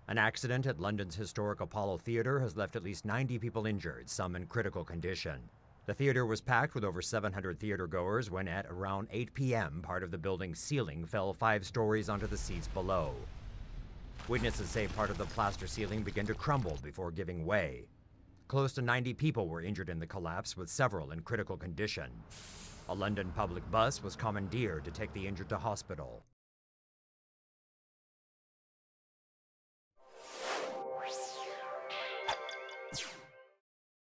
An accident at London's historic Apollo Theatre has left at least 90 people injured, some in critical condition. The theater was packed with over 700 theatergoers when at around 8 p.m. part of the building's ceiling fell 5 stories onto the seats below. Witnesses say part of the plaster ceiling began to crumble before giving way. Close to 90 people were injured in the collapse, with several in critical condition. A London public bus was commandeered to take the injured to hospital.